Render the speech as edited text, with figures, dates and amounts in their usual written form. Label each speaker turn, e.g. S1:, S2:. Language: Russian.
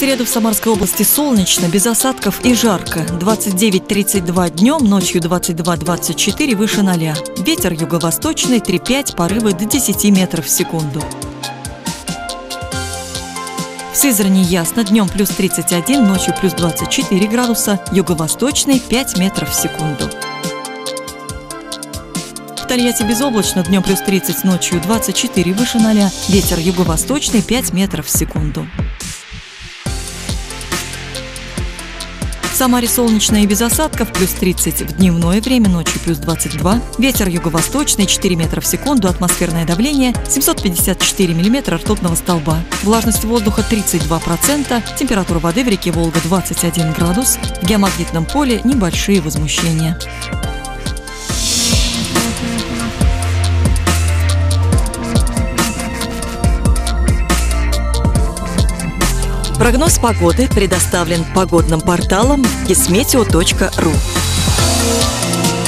S1: среду в Самарской области солнечно, без осадков и жарко. 29-32 днем, ночью 22-24 выше 0. Ветер юго-восточный 3-5, порывы до 10 метров в секунду. В Сызрани ясно, днем плюс 31, ночью плюс 24 градуса, юго-восточный 5 метров в секунду. В Тольятти безоблачно, днем плюс 30, ночью 24 выше 0, ветер юго-восточный 5 метров в секунду. В Самаре солнечно и без осадков, плюс 30 в дневное время, ночью плюс 22, ветер юго-восточный 4 метра в секунду, атмосферное давление 754 миллиметра ртутного столба, влажность воздуха 32%, температура воды в реке Волга 21 градус, в геомагнитном поле небольшие возмущения. Прогноз погоды предоставлен погодным порталом kismeteo.ru.